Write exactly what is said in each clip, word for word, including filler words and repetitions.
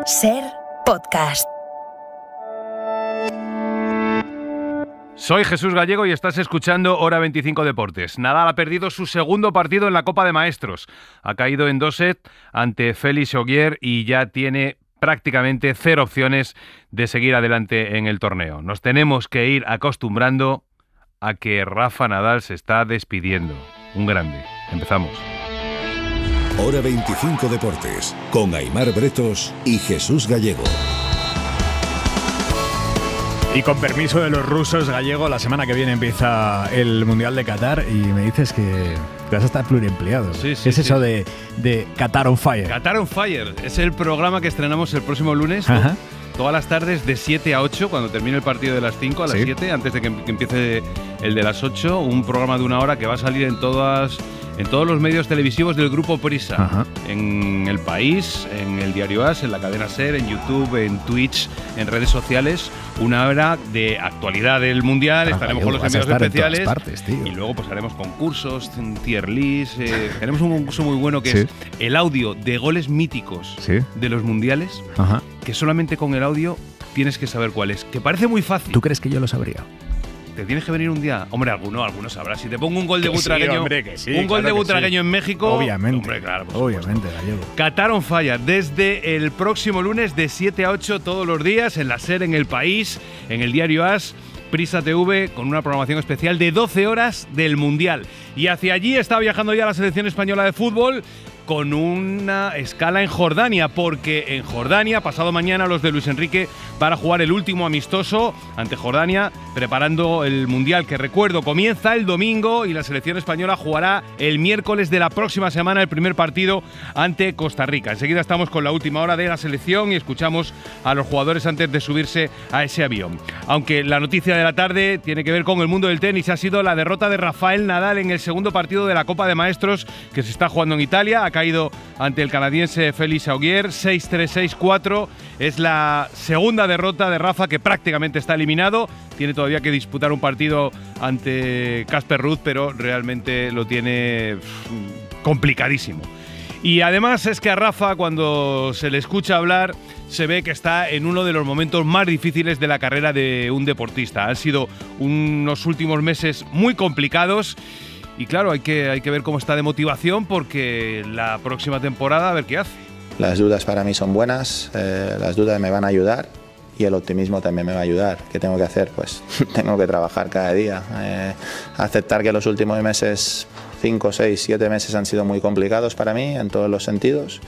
Ser Podcast. Soy Jesús Gallego y estás escuchando Hora veinticinco Deportes. Nadal ha perdido su segundo partido en la Copa de Maestros. Ha caído en dos sets ante Félix Auger y ya tiene prácticamente cero opciones de seguir adelante en el torneo. Nos tenemos que ir acostumbrando a que Rafa Nadal se está despidiendo. Un grande. Empezamos. Hora veinticinco Deportes, con Aimar Bretos y Jesús Gallego. Y con permiso de los rusos, Gallego, la semana que viene empieza el Mundial de Qatar y me dices que vas a estar pluriempleado. Sí, sí, ¿Qué es sí. eso de, de Qatar on Fire? Qatar on Fire es el programa que estrenamos el próximo lunes. Ajá. Todas las tardes de siete a ocho, cuando termine el partido de las cinco, a las Sí. siete, antes de que em- que empiece el de las ocho, un programa de una hora que va a salir en todas en todos los medios televisivos del Grupo Prisa. Ajá. En El País, en el Diario As, en la cadena SER, en YouTube, en Twitch, en redes sociales. Una hora de actualidad del Mundial, Ah, estaremos Gallego, con los vas a enviados estar en todas especiales. partes, tío. Y luego pues haremos concursos, tier list. eh, tenemos un concurso muy bueno que Sí. es el audio de goles míticos Sí. de los mundiales, Ajá. que solamente con el audio tienes que saber cuál es. Que parece muy fácil. ¿Tú crees que yo lo sabría? Te tienes que venir un día. Hombre, alguno, alguno sabrá. Si te pongo un gol de Que sí, butragueño, hombre, que sí, un gol claro de que butragueño sí. en México. Obviamente. Hombre, claro, por supuesto. Obviamente, Gallego. Qatar on Fire, desde el próximo lunes de siete a ocho todos los días, en la SER, en El País, en el Diario As, Prisa T V, con una programación especial de doce horas del Mundial. Y hacia allí está viajando ya la selección española de fútbol, con una escala en Jordania, porque en Jordania, pasado mañana, los de Luis Enrique van a jugar el último amistoso ante Jordania, preparando el Mundial, que recuerdo, comienza el domingo y la selección española jugará el miércoles de la próxima semana el primer partido ante Costa Rica. Enseguida estamos con la última hora de la selección y escuchamos a los jugadores antes de subirse a ese avión. Aunque la noticia de la tarde tiene que ver con el mundo del tenis, ha sido la derrota de Rafael Nadal en el segundo partido de la Copa de Maestros que se está jugando en Italia. Ha caído ante el canadiense Félix Auger, seis tres seis cuatro. Es la segunda derrota de Rafa, que prácticamente está eliminado. Tiene todavía que disputar un partido ante Casper Ruud, pero realmente lo tiene pff, complicadísimo. Y además es que a Rafa, cuando se le escucha hablar, se ve que está en uno de los momentos más difíciles de la carrera de un deportista. Han sido unos últimos meses muy complicados. Y claro, hay que, hay que ver cómo está de motivación, porque la próxima temporada a ver qué hace. Las dudas para mí son buenas, eh, las dudas me van a ayudar y el optimismo también me va a ayudar. ¿Qué tengo que hacer? Pues tengo que trabajar cada día, eh, aceptar que los últimos meses, cinco, seis, siete meses han sido muy complicados para mí en todos los sentidos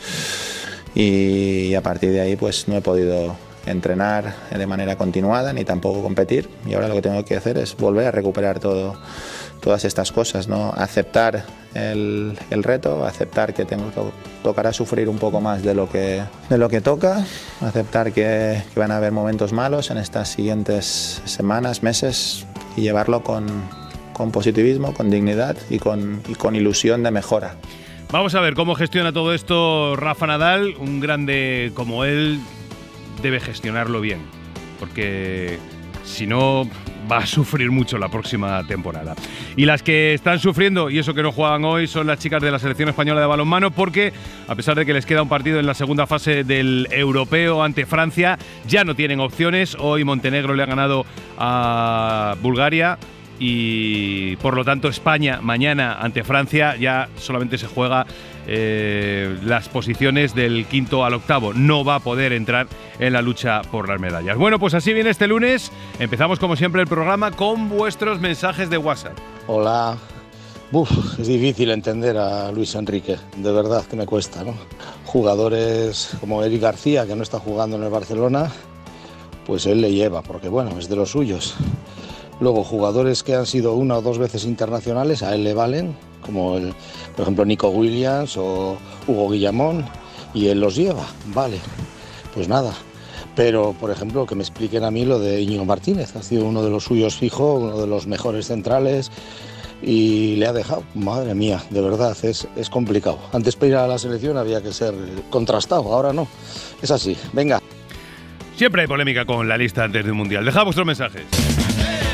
y a partir de ahí pues no he podido entrenar de manera continuada ni tampoco competir, y ahora lo que tengo que hacer es volver a recuperar todo. Todas estas cosas, ¿no? Aceptar el, el reto, aceptar que tengo to, tocará sufrir un poco más de lo que, de lo que toca, aceptar que, que van a haber momentos malos en estas siguientes semanas, meses, y llevarlo con, con positivismo, con dignidad y con, y con ilusión de mejora. Vamos a ver cómo gestiona todo esto Rafa Nadal. Un grande como él debe gestionarlo bien, porque si no va a sufrir mucho la próxima temporada. Y las que están sufriendo, y eso que no juegan hoy, son las chicas de la selección española de balonmano, porque a pesar de que les queda un partido en la segunda fase del europeo ante Francia, ya no tienen opciones. Hoy Montenegro le ha ganado a Bulgaria y por lo tanto España mañana ante Francia ya solamente se juega eh, las posiciones del quinto al octavo. No va a poder entrar en la lucha por las medallas. Bueno, pues así viene este lunes. Empezamos como siempre el programa con vuestros mensajes de WhatsApp. Hola. Uf, es difícil entender a Luis Enrique, de verdad que me cuesta, ¿no? Jugadores como Eric García, que no está jugando en el Barcelona, pues él le lleva, porque bueno, es de los suyos. Luego, jugadores que han sido una o dos veces internacionales, a él le valen, como el, por ejemplo Nico Williams o Hugo Guillamón, y él los lleva, vale, pues nada. Pero, por ejemplo, que me expliquen a mí lo de Íñigo Martínez, ha sido uno de los suyos fijo, uno de los mejores centrales, y le ha dejado, madre mía, de verdad, es, es complicado. Antes para ir a la selección había que ser contrastado, ahora no, es así, venga. Siempre hay polémica con la lista antes del Mundial. Dejad vuestros mensajes.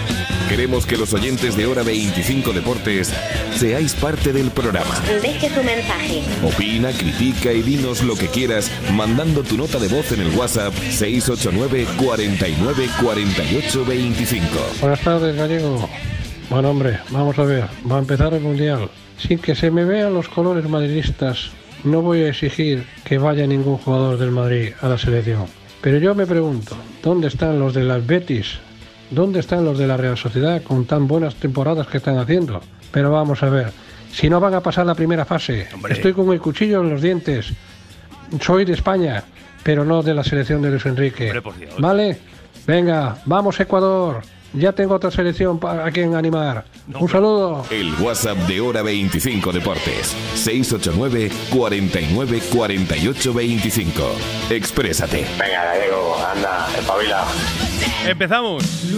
Queremos que los oyentes de Hora veinticinco Deportes seáis parte del programa. Deje su mensaje. Opina, critica y dinos lo que quieras mandando tu nota de voz en el WhatsApp seis ocho nueve, cuarenta y nueve, cuarenta y ocho, veinticinco. Buenas tardes, Gallego. Bueno, hombre, vamos a ver. Va a empezar el Mundial. Sin que se me vean los colores madridistas, no voy a exigir que vaya ningún jugador del Madrid a la selección. Pero yo me pregunto, ¿dónde están los de las Betis? ¿Dónde están los de la Real Sociedad con tan buenas temporadas que están haciendo? Pero vamos a ver, si no van a pasar la primera fase, Hombre. estoy con el cuchillo en los dientes. Soy de España, pero no de la selección de Luis Enrique. Hombre, por Dios. ¿Vale? Venga, vamos Ecuador. Ya tengo otra selección para a quien animar. No, Un saludo. El WhatsApp de Hora veinticinco Deportes. seis ocho nueve, cuarenta y nueve, cuarenta y ocho, veinticinco. Exprésate. Venga, Gallego, anda, espabila. Empezamos.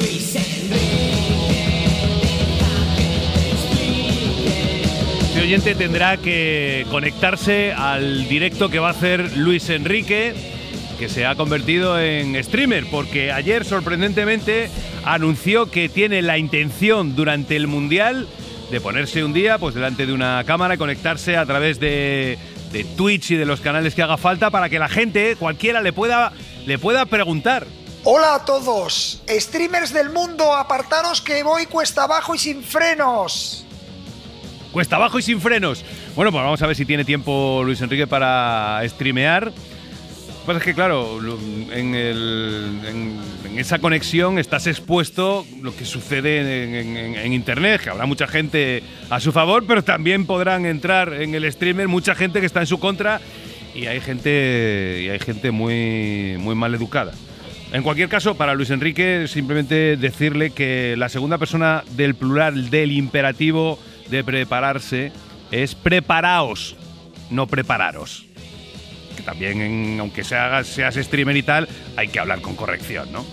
Este oyente tendrá que conectarse al directo que va a hacer Luis Enrique, que se ha convertido en streamer, porque ayer sorprendentemente anunció que tiene la intención durante el Mundial de ponerse un día pues delante de una cámara y conectarse a través de, de Twitch y de los canales que haga falta para que la gente, cualquiera, le pueda, le pueda preguntar. Hola a todos, streamers del mundo, apartaros que voy cuesta abajo y sin frenos. Cuesta abajo y sin frenos. Bueno, pues vamos a ver si tiene tiempo Luis Enrique para streamear. Lo que pasa es que, claro, en, el, en, en esa conexión estás expuesto lo que sucede en, en, en Internet, que habrá mucha gente a su favor, pero también podrán entrar en el streamer mucha gente que está en su contra y hay gente, y hay gente muy, muy mal educada. En cualquier caso, para Luis Enrique, simplemente decirle que la segunda persona del plural del imperativo de prepararse es preparaos, no prepararos. Que también, en, aunque seas, seas streamer y tal, hay que hablar con corrección, ¿no?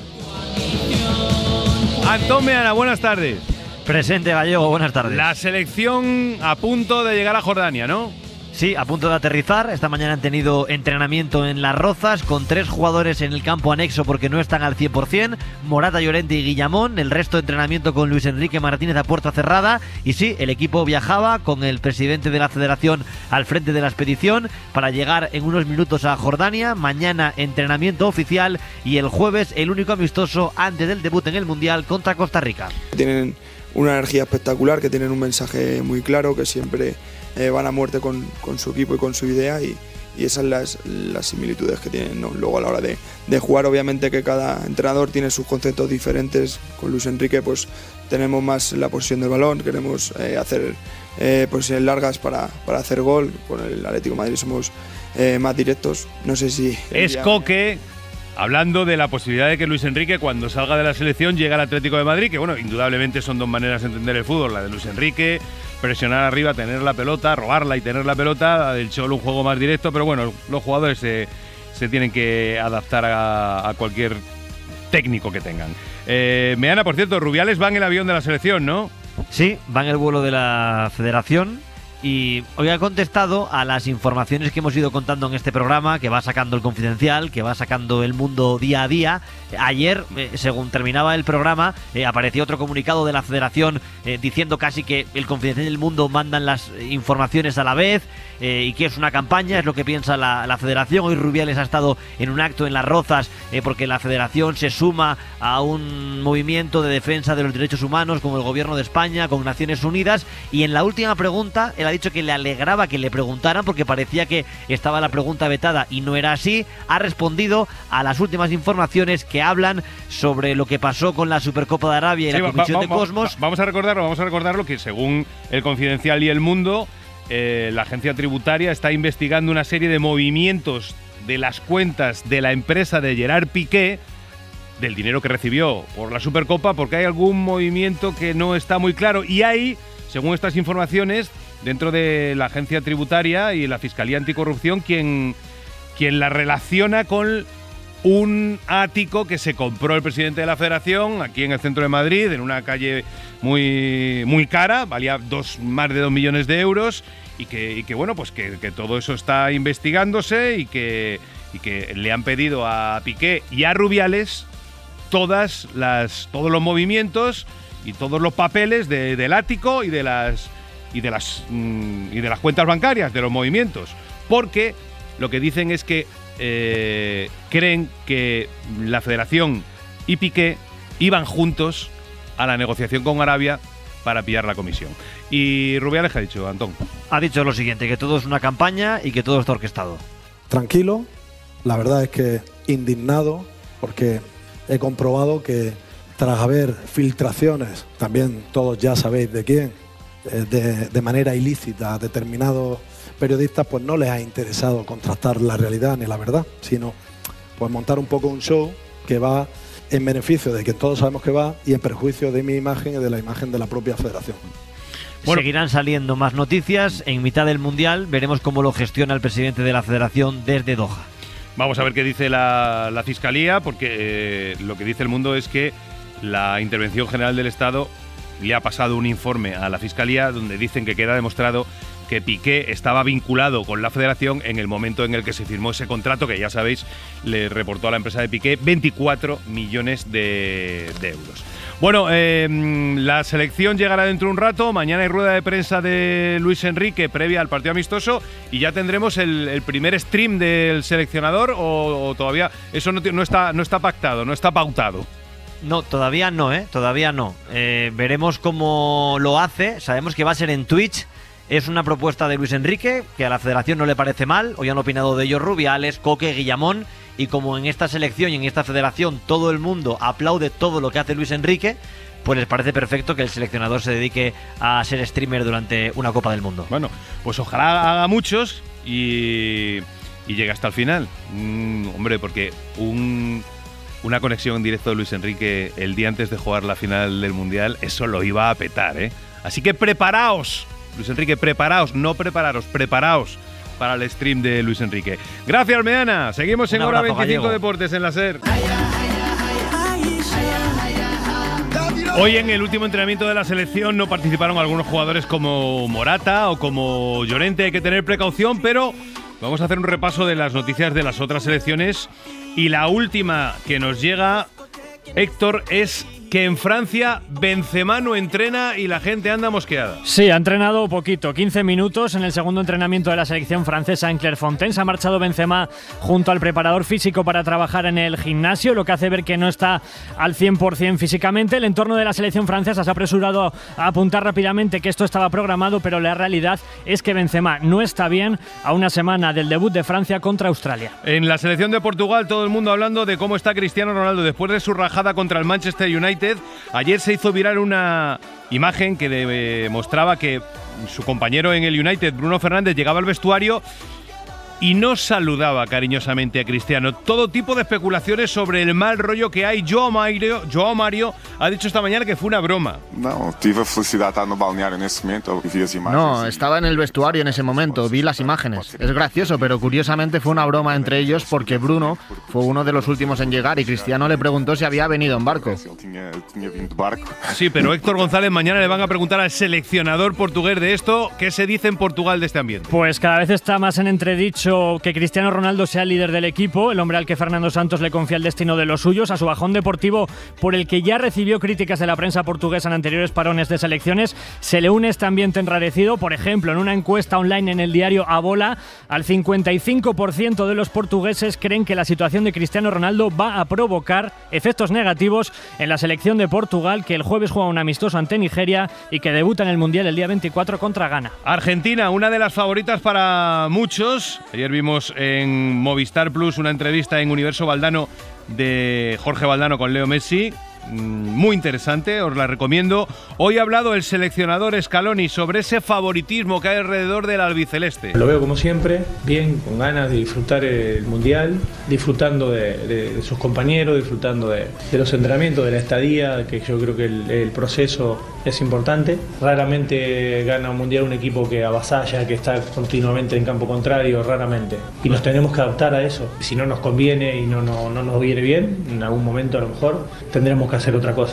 Antón Meana, buenas tardes. Presente, Gallego, buenas tardes. La selección a punto de llegar a Jordania, ¿no? Sí, a punto de aterrizar. Esta mañana han tenido entrenamiento en Las Rozas con tres jugadores en el campo anexo porque no están al cien por cien. Morata, Llorente y Guillamón. El resto de entrenamiento con Luis Enrique Martínez a puerta cerrada. Y sí, el equipo viajaba con el presidente de la federación al frente de la expedición para llegar en unos minutos a Jordania. Mañana entrenamiento oficial y el jueves el único amistoso antes del debut en el Mundial contra Costa Rica. Tienen una energía espectacular, que tienen un mensaje muy claro, que siempre eh, van a muerte con, con su equipo y con su idea, y, y esas son las, las similitudes que tienen, ¿no? Luego a la hora de, de jugar, obviamente que cada entrenador tiene sus conceptos diferentes. Con Luis Enrique pues tenemos más la posesión del balón, queremos eh, hacer eh, posiciones largas para, para hacer gol. Con el Atlético de Madrid somos eh, más directos. No sé si... Es Coque hablando de la posibilidad de que Luis Enrique, cuando salga de la selección, llegue al Atlético de Madrid, que bueno, indudablemente son dos maneras de entender el fútbol. La de Luis Enrique, presionar arriba, tener la pelota, robarla y tener la pelota. La del Cholo, un juego más directo, pero bueno, los jugadores se, se tienen que adaptar a, a cualquier técnico que tengan. Eh, Meana, por cierto, Rubiales va en el avión de la selección, ¿no? Sí, va en el vuelo de la federación. Y hoy ha contestado a las informaciones que hemos ido contando en este programa, que va sacando el Confidencial, que va sacando El Mundo día a día. Ayer, eh, según terminaba el programa, eh, apareció otro comunicado de la Federación eh, diciendo casi que el Confidencial y El Mundo mandan las informaciones a la vez eh, y que es una campaña, es lo que piensa la, la Federación. Hoy Rubiales ha estado en un acto en Las Rozas eh, porque la Federación se suma a un movimiento de defensa de los derechos humanos con el Gobierno de España, con Naciones Unidas, y en la última pregunta él ha dicho que le alegraba que le preguntaran porque parecía que estaba la pregunta vetada y no era así. Ha respondido a las últimas informaciones que hablan sobre lo que pasó con la Supercopa de Arabia y sí, la Comisión va, va, de Cosmos. Va, vamos a recordarlo, vamos a recordarlo que según el Confidencial y El Mundo, eh, la agencia tributaria está investigando una serie de movimientos de las cuentas de la empresa de Gerard Piqué, del dinero que recibió por la Supercopa, porque hay algún movimiento que no está muy claro y hay, según estas informaciones, dentro de la agencia tributaria y la Fiscalía Anticorrupción, quien, quien la relaciona con un ático que se compró el presidente de la Federación aquí en el centro de Madrid, en una calle muy, muy cara, valía dos, más de dos millones de euros, y que, y que bueno, pues que, que todo eso está investigándose y que, y que le han pedido a Piqué y a Rubiales todas las, todos los movimientos y todos los papeles de, del ático y de las y de las mm, y de las cuentas bancarias, de los movimientos, porque lo que dicen es que eh, creen que la Federación y Piqué iban juntos a la negociación con Arabia para pillar la comisión. Y Rubiales, ¿qué ha dicho, Antón? Ha dicho lo siguiente, que todo es una campaña y que todo está orquestado. Tranquilo, la verdad es que indignado, porque he comprobado que tras haber filtraciones, también todos ya sabéis de quién, de, de manera ilícita a determinados periodistas, pues no les ha interesado contrastar la realidad ni la verdad, sino pues montar un poco un show que va en beneficio de quien todos sabemos que va y en perjuicio de mi imagen y de la imagen de la propia federación. Bueno, seguirán saliendo más noticias. En mitad del Mundial veremos cómo lo gestiona el presidente de la Federación desde Doha. Vamos a ver qué dice la, la Fiscalía, porque eh, lo que dice El Mundo es que la Intervención General del Estado le ha pasado un informe a la Fiscalía donde dicen que queda demostrado que Piqué estaba vinculado con la Federación en el momento en el que se firmó ese contrato, que ya sabéis, le reportó a la empresa de Piqué veinticuatro millones de, de euros. Bueno, eh, la selección llegará dentro de un rato. Mañana hay rueda de prensa de Luis Enrique previa al partido amistoso y ya tendremos el, el primer stream del seleccionador, o, o todavía eso no, no, está, no está pactado, no está pautado. No, todavía no, ¿eh? Todavía no. Eh, veremos cómo lo hace. Sabemos que va a ser en Twitch. Es una propuesta de Luis Enrique, que a la Federación no le parece mal. Hoy han opinado de ellos Rubiales, Coque, Guillamón. Y como en esta selección y en esta federación todo el mundo aplaude todo lo que hace Luis Enrique, pues les parece perfecto que el seleccionador se dedique a ser streamer durante una Copa del Mundo. Bueno, pues ojalá haga muchos y, y llegue hasta el final. Mm, hombre, porque un... una conexión en directo de Luis Enrique el día antes de jugar la final del Mundial, eso lo iba a petar, ¿eh? Así que preparaos, Luis Enrique, preparaos, no prepararos, preparaos para el stream de Luis Enrique. Gracias, Meana. Seguimos en Hora veinticinco Gallego. Deportes en la SER. Hoy en el último entrenamiento de la selección no participaron algunos jugadores como Morata o como Llorente, hay que tener precaución, pero vamos a hacer un repaso de las noticias de las otras selecciones. Y la última que nos llega, Héctor, es que en Francia Benzema no entrena y la gente anda mosqueada. Sí, ha entrenado poquito, quince minutos en el segundo entrenamiento de la selección francesa en Clairefontaine. Se ha marchado Benzema junto al preparador físico para trabajar en el gimnasio, lo que hace ver que no está al cien por cien físicamente. El entorno de la selección francesa se ha apresurado a apuntar rápidamente que esto estaba programado, pero la realidad es que Benzema no está bien a una semana del debut de Francia contra Australia. En la selección de Portugal todo el mundo hablando de cómo está Cristiano Ronaldo después de su rajada contra el Manchester United. Ayer se hizo viral una imagen que demostraba que su compañero en el United, Bruno Fernández, llegaba al vestuario y no saludaba cariñosamente a Cristiano. Todo tipo de especulaciones sobre el mal rollo que hay. Joao Mario, Joao Mario ha dicho esta mañana que fue una broma. No, tive a felicidad de estar no balneario en ese momento, vi las imágenes. No, estaba en el vestuario en ese momento, vi las imágenes. Es gracioso, pero curiosamente fue una broma entre ellos porque Bruno fue uno de los últimos en llegar y Cristiano le preguntó si había venido en barco. Sí, pero Héctor González, mañana le van a preguntar al seleccionador portugués de esto. ¿Qué se dice en Portugal de este ambiente? Pues cada vez está más en entredicho que Cristiano Ronaldo sea el líder del equipo, el hombre al que Fernando Santos le confía el destino de los suyos, a su bajón deportivo por el que ya recibió críticas de la prensa portuguesa en anteriores parones de selecciones. Se le une este ambiente enrarecido, por ejemplo, en una encuesta online en el diario A Bola, al cincuenta y cinco por ciento de los portugueses creen que la situación de Cristiano Ronaldo va a provocar efectos negativos en la selección de Portugal, que el jueves juega un amistoso ante Nigeria y que debuta en el Mundial el día veinticuatro contra Ghana. Argentina, una de las favoritas para muchos. Ayer vimos en Movistar Plus una entrevista en Universo Valdano de Jorge Valdano con Leo Messi. Muy interesante, os la recomiendo. Hoy ha hablado el seleccionador Scaloni sobre ese favoritismo que hay alrededor del albiceleste. Lo veo como siempre, bien, con ganas de disfrutar el Mundial, disfrutando de, de, de sus compañeros, disfrutando de, de los entrenamientos, de la estadía, que yo creo que el, el proceso es importante. Raramente gana un Mundial un equipo que avasalla, que está continuamente en campo contrario, raramente. Y nos tenemos que adaptar a eso. Si no nos conviene y no, no, no nos viene bien, en algún momento a lo mejor tendremos que hacer otra cosa.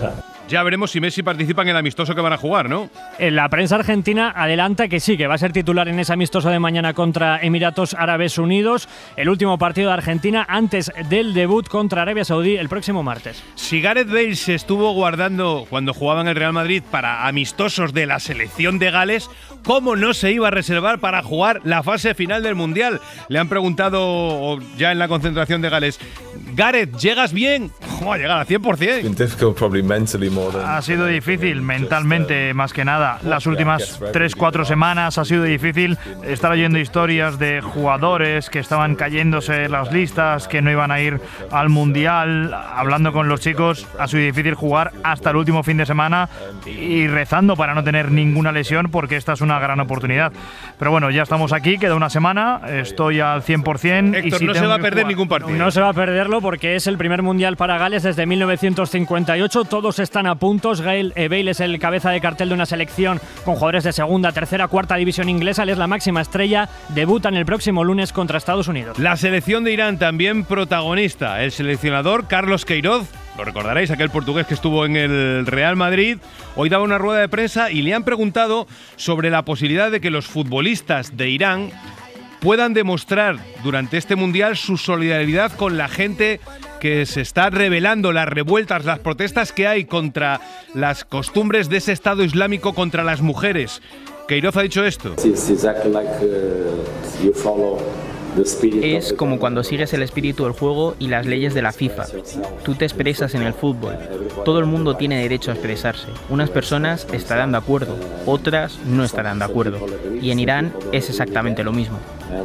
Ya veremos si Messi participa en el amistoso que van a jugar, ¿no? En la prensa argentina adelanta que sí, que va a ser titular en ese amistoso de mañana contra Emiratos Árabes Unidos, el último partido de Argentina antes del debut contra Arabia Saudí el próximo martes. Si Gareth Bale se estuvo guardando cuando jugaba en el Real Madrid para amistosos de la selección de Gales, ¿cómo no se iba a reservar para jugar la fase final del Mundial? Le han preguntado ya en la concentración de Gales, Gareth, ¿llegas bien? ¿Cómo va a llegar al cien por cien? Ha sido difícil mentalmente, más que nada. Las últimas tres cuatro semanas ha sido difícil estar oyendo historias de jugadores que estaban cayéndose en las listas, que no iban a ir al Mundial. Hablando con los chicos, ha sido difícil jugar hasta el último fin de semana y rezando para no tener ninguna lesión, porque esta es una gran oportunidad. Pero bueno, ya estamos aquí, queda una semana, estoy al cien por cien. Héctor, y si no se va a perder ningún partido. No se va a perderlo porque es el primer Mundial para Gales desde mil novecientos cincuenta y ocho. Todos están a puntos. Gael, eh, Bale es el cabeza de cartel de una selección con jugadores de segunda, tercera, cuarta división inglesa. Él es la máxima estrella. Debutan el próximo lunes contra Estados Unidos. La selección de Irán también protagonista. El seleccionador Carlos Queiroz, lo recordaréis, aquel portugués que estuvo en el Real Madrid, hoy daba una rueda de prensa y le han preguntado sobre la posibilidad de que los futbolistas de Irán puedan demostrar durante este Mundial su solidaridad con la gente que se está rebelando, las revueltas, las protestas que hay contra las costumbres de ese Estado Islámico contra las mujeres. Queiroz ha dicho esto. Es como cuando sigues el espíritu del juego y las leyes de la FIFA. Tú te expresas en el fútbol. Todo el mundo tiene derecho a expresarse. Unas personas estarán de acuerdo, otras no estarán de acuerdo. Y en Irán es exactamente lo mismo.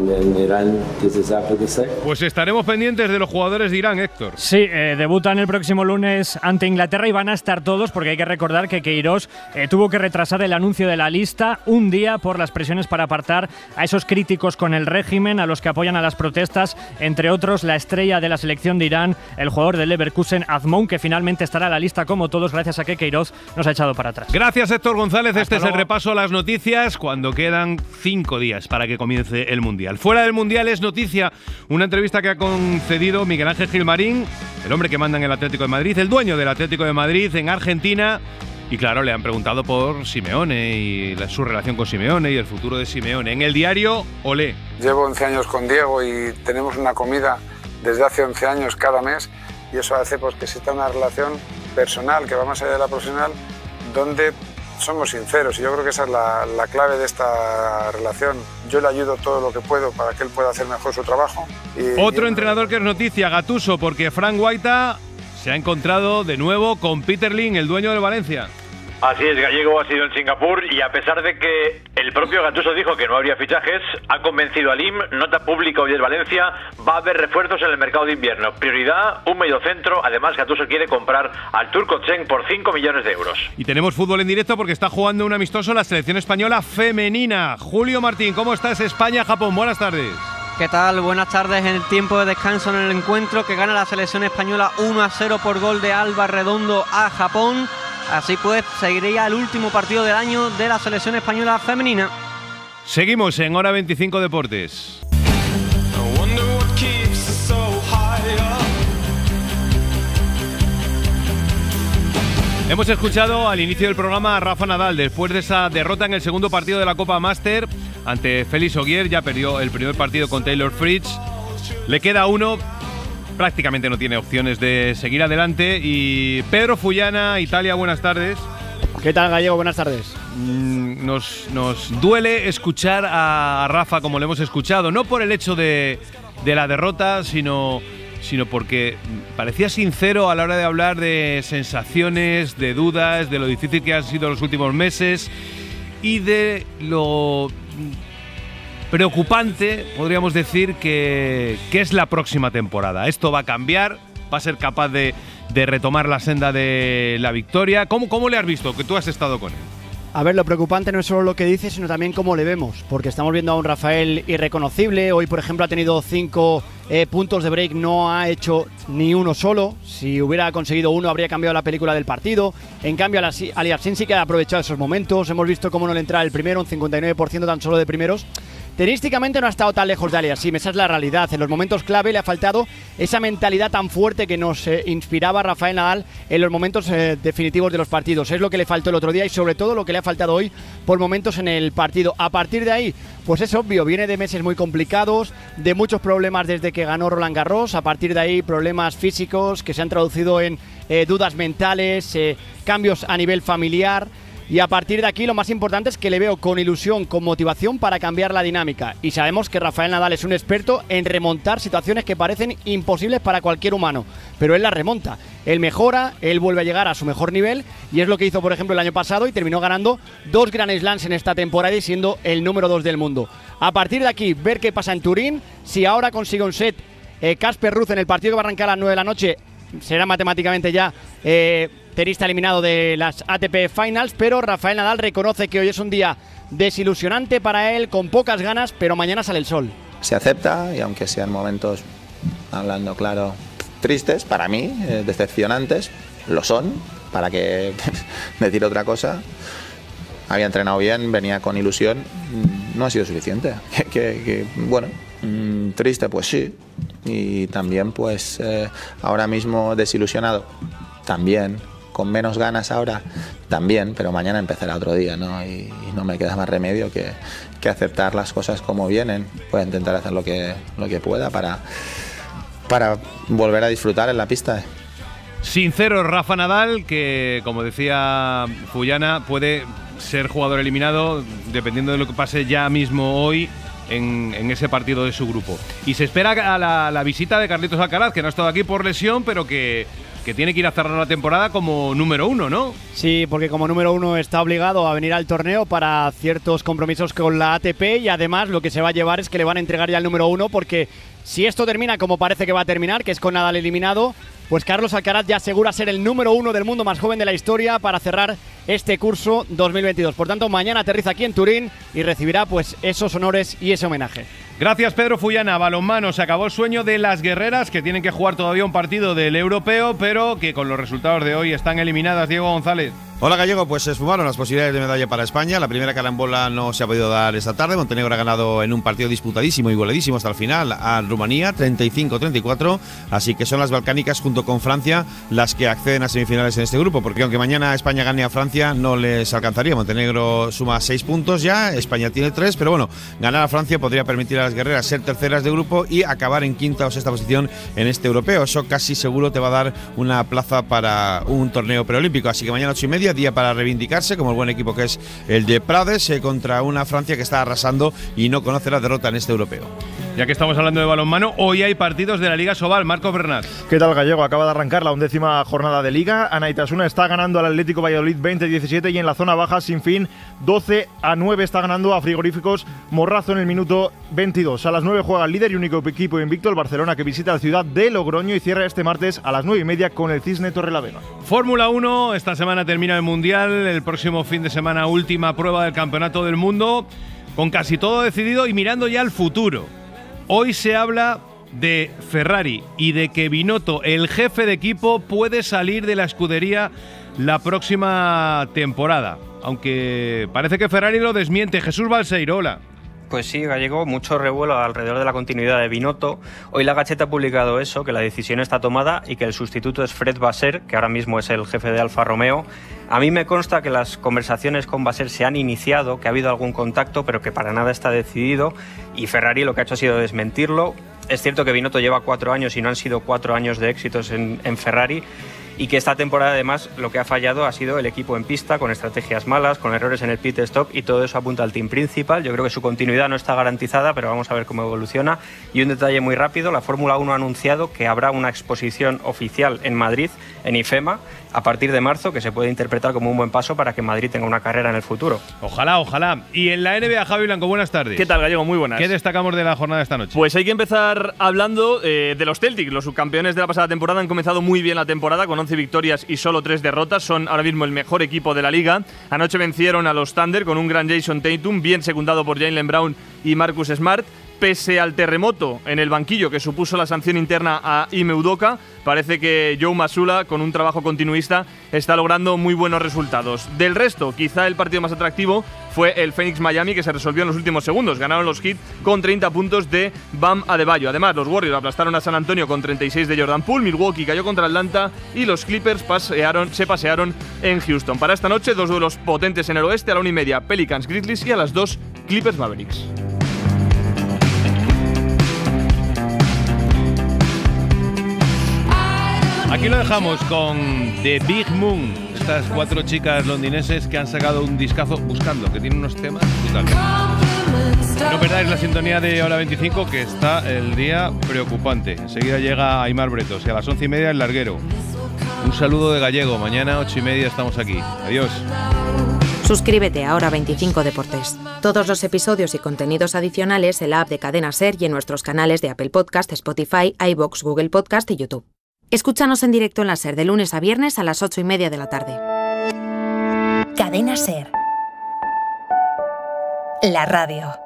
Pues estaremos pendientes de los jugadores de Irán, Héctor. Sí, eh, debutan el próximo lunes ante Inglaterra y van a estar todos, porque hay que recordar que Queiroz eh, tuvo que retrasar el anuncio de la lista un día por las presiones para apartar a esos críticos con el régimen, a los que apoyan a las protestas, entre otros la estrella de la selección de Irán, el jugador del Leverkusen, Azmoun, que finalmente estará en la lista como todos gracias a que Queiroz nos ha echado para atrás. Gracias, Héctor González. Hasta este luego. es el repaso a las noticias cuando quedan cinco días para que comience el Mundial. Fuera del Mundial es noticia una entrevista que ha concedido Miguel Ángel Gilmarín, el hombre que manda en el Atlético de Madrid, el dueño del Atlético de Madrid en Argentina. Y claro, le han preguntado por Simeone y la, su relación con Simeone y el futuro de Simeone. En el diario Olé. Llevo once años con Diego y tenemos una comida desde hace once años cada mes, y eso hace pues, que exista una relación personal que va más allá de la profesional, donde somos sinceros, y yo creo que esa es la, la clave de esta relación. Yo le ayudo todo lo que puedo para que él pueda hacer mejor su trabajo. Y, Otro y entrenador que es noticia, Gattuso, porque Frank Guaita se ha encontrado de nuevo con Peter Lim, el dueño del Valencia. Así es, Gallego ha sido en Singapur y a pesar de que el propio Gattuso dijo que no habría fichajes, ha convencido a Lim, nota pública hoy es Valencia, va a haber refuerzos en el mercado de invierno. Prioridad, un mediocentro, además Gattuso quiere comprar al turco Chen por cinco millones de euros. Y tenemos fútbol en directo porque está jugando un amistoso la selección española femenina. Julio Martín, ¿cómo estás? España-Japón, buenas tardes. ¿Qué tal? Buenas tardes. En el tiempo de descanso en el encuentro que gana la selección española uno a cero por gol de Alba Redondo a Japón. Así pues, seguiría el último partido del año de la selección española femenina. Seguimos en Hora veinticinco Deportes. Hemos escuchado al inicio del programa a Rafa Nadal después de esa derrota en el segundo partido de la Copa Master ante Félix Auger. Ya perdió el primer partido con Taylor Fritz. Le queda uno. Prácticamente no tiene opciones de seguir adelante. Y Pedro Fullana, Italia, buenas tardes. ¿Qué tal, Gallego? Buenas tardes. Mm, nos, nos duele escuchar a Rafa como le hemos escuchado, no por el hecho de, de la derrota, sino, sino porque parecía sincero a la hora de hablar de sensaciones, de dudas, de lo difícil que han sido los últimos meses y de lo preocupante, podríamos decir, que, que es la próxima temporada. Esto va a cambiar, va a ser capaz de, de retomar la senda de la victoria. ¿Cómo, ¿Cómo le has visto? Que tú has estado con él. A ver, lo preocupante no es solo lo que dice, sino también cómo le vemos, porque estamos viendo a un Rafael irreconocible. Hoy, por ejemplo, ha tenido cinco eh, puntos de break, no ha hecho ni uno solo. Si hubiera conseguido uno, habría cambiado la película del partido. En cambio, Aliassime sí que ha aprovechado esos momentos. Hemos visto cómo no le entra el primero, un cincuenta y nueve por ciento tan solo de primeros. Tenísticamente no ha estado tan lejos de Aliassime, esa es la realidad. En los momentos clave le ha faltado esa mentalidad tan fuerte que nos eh, inspiraba Rafael Nadal en los momentos eh, definitivos de los partidos. Es lo que le faltó el otro día y sobre todo lo que le ha faltado hoy por momentos en el partido. A partir de ahí, pues es obvio, viene de meses muy complicados, de muchos problemas desde que ganó Roland Garros. A partir de ahí, problemas físicos que se han traducido en eh, dudas mentales, eh, cambios a nivel familiar. Y a partir de aquí lo más importante es que le veo con ilusión, con motivación para cambiar la dinámica. Y sabemos que Rafael Nadal es un experto en remontar situaciones que parecen imposibles para cualquier humano. Pero él las remonta, él mejora, él vuelve a llegar a su mejor nivel. Y es lo que hizo, por ejemplo, el año pasado y terminó ganando dos Grand Slams en esta temporada y siendo el número dos del mundo. A partir de aquí, ver qué pasa en Turín. Si ahora consigue un set Casper eh, Ruud en el partido que va a arrancar a las nueve de la noche, será matemáticamente ya eh, tenista eliminado de las A T P Finals, pero Rafael Nadal reconoce que hoy es un día desilusionante para él, con pocas ganas, pero mañana sale el sol. Se acepta y aunque sean momentos, hablando claro, tristes, para mí, eh, decepcionantes, lo son, para que decir otra cosa. Había entrenado bien, venía con ilusión, no ha sido suficiente. Que, que, que bueno, mmm, triste pues sí, y también pues eh, ahora mismo desilusionado, también, con menos ganas ahora, también, pero mañana empezará otro día, ¿no? Y, y no me queda más remedio que, que aceptar las cosas como vienen, pues intentar hacer lo que, lo que pueda para, para volver a disfrutar en la pista. Sincero Rafa Nadal, que como decía Fullana, puede ser jugador eliminado dependiendo de lo que pase ya mismo hoy en, en ese partido de su grupo. Y se espera a la, la visita de Carlitos Alcaraz, que no ha estado aquí por lesión, pero que, que tiene que ir a cerrar la temporada como número uno, ¿no? Sí, porque como número uno está obligado a venir al torneo para ciertos compromisos con la A T P y además lo que se va a llevar es que le van a entregar ya el número uno, porque si esto termina como parece que va a terminar, que es con Nadal eliminado, pues Carlos Alcaraz ya asegura ser el número uno del mundo más joven de la historia para cerrar este curso dos mil veintidós. Por tanto, mañana aterriza aquí en Turín y recibirá pues esos honores y ese homenaje. Gracias, Pedro Fullana. Balonmano, se acabó el sueño de las guerreras, que tienen que jugar todavía un partido del europeo, pero que con los resultados de hoy están eliminadas. Diego González. Hola Gallego, pues se esfumaron las posibilidades de medalla para España. La primera carambola no se ha podido dar esta tarde. Montenegro ha ganado en un partido disputadísimo y goleadísimo hasta el final a Rumanía, treinta y cinco a treinta y cuatro. Así que son las balcánicas junto con Francia las que acceden a semifinales en este grupo, porque aunque mañana España gane a Francia no les alcanzaría. Montenegro suma seis puntos ya, España tiene tres, pero bueno, ganar a Francia podría permitir a las guerreras ser terceras de grupo y acabar en quinta o sexta posición en este europeo. Eso casi seguro te va a dar una plaza para un torneo preolímpico. Así que mañana ocho y media, día para reivindicarse como el buen equipo que es el de Prades, eh, contra una Francia que está arrasando y no conoce la derrota en este europeo. Ya que estamos hablando de balonmano, hoy hay partidos de la Liga Sobal. Marcos Bernat. ¿Qué tal, Gallego? Acaba de arrancar la undécima jornada de Liga. Anaitasuna está ganando al Atlético Valladolid veinte a diecisiete y en la zona baja, sin fin, doce a nueve está ganando a Frigoríficos Morrazo en el minuto veintidós. A las nueve juega el líder y único equipo invicto, el Barcelona, que visita la ciudad de Logroño y cierra este martes a las nueve y media con el Cisne Torrelavega. Fórmula uno, esta semana termina el Mundial, el próximo fin de semana última prueba del Campeonato del Mundo, con casi todo decidido y mirando ya al futuro. Hoy se habla de Ferrari y de que Binotto, el jefe de equipo, puede salir de la escudería la próxima temporada. Aunque parece que Ferrari lo desmiente. Jesús Balseiro, hola. Pues sí, Gallego, mucho revuelo alrededor de la continuidad de Binotto. Hoy la Gaceta ha publicado eso, que la decisión está tomada y que el sustituto es Fred Vasseur, que ahora mismo es el jefe de Alfa Romeo. A mí me consta que las conversaciones con Vasseur se han iniciado, que ha habido algún contacto, pero que para nada está decidido, y Ferrari lo que ha hecho ha sido desmentirlo. Es cierto que Binotto lleva cuatro años y no han sido cuatro años de éxitos en, en Ferrari, y que esta temporada además lo que ha fallado ha sido el equipo en pista, con estrategias malas, con errores en el pit stop, y todo eso apunta al team principal. Yo creo que su continuidad no está garantizada, pero vamos a ver cómo evoluciona. Y un detalle muy rápido, la Fórmula uno ha anunciado que habrá una exposición oficial en Madrid, en IFEMA, a partir de marzo, que se puede interpretar como un buen paso para que Madrid tenga una carrera en el futuro. Ojalá, ojalá. Y en la N B A, Javi Blanco, buenas tardes. ¿Qué tal, Gallego? Muy buenas. ¿Qué destacamos de la jornada de esta noche? Pues hay que empezar hablando eh, de los Celtics. Los subcampeones de la pasada temporada han comenzado muy bien la temporada, con once victorias y solo tres derrotas. Son ahora mismo el mejor equipo de la liga. Anoche vencieron a los Thunder con un gran Jason Tatum, bien secundado por Jaylen Brown y Marcus Smart. pese al terremoto en el banquillo que supuso la sanción interna a Ime Udoka, parece que Joe Mazzulla, con un trabajo continuista, está logrando muy buenos resultados. Del resto, quizá el partido más atractivo fue el Phoenix Miami, que se resolvió en los últimos segundos. Ganaron los Heat con treinta puntos de Bam Adebayo. Además, los Warriors aplastaron a San Antonio con treinta y seis de Jordan Poole. Milwaukee cayó contra Atlanta y los Clippers pasearon, se pasearon en Houston. Para esta noche, dos duelos potentes en el oeste. A la una y media, Pelicans Grizzlies, y a las dos, Clippers Mavericks. Aquí lo dejamos con The Big Moon, estas cuatro chicas londinenses que han sacado un discazo buscando, que tienen unos temas brutales. No perdáis la sintonía de Hora veinticinco, que está el día preocupante. Enseguida llega Aimar Bretos y a las once y media el Larguero. Un saludo de Gallego, mañana ocho y media estamos aquí. Adiós. Suscríbete a Hora veinticinco Deportes. Todos los episodios y contenidos adicionales en la app de Cadena SER y en nuestros canales de Apple Podcast, Spotify, iVoox, Google Podcast y YouTube. Escúchanos en directo en la SER de lunes a viernes a las ocho y media de la tarde. Cadena SER. La radio.